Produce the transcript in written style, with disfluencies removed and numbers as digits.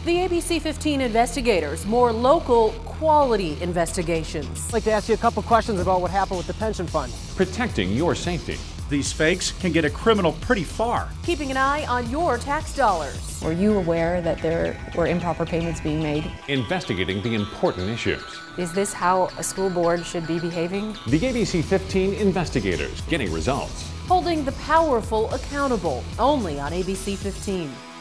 The ABC 15 investigators, more local quality investigations. I'd like to ask you a couple questions about what happened with the pension fund. Protecting your safety. These fakes can get a criminal pretty far. Keeping an eye on your tax dollars. Were you aware that there were improper payments being made? Investigating the important issues. Is this how a school board should be behaving? The ABC 15 investigators getting results. Holding the powerful accountable, only on ABC 15.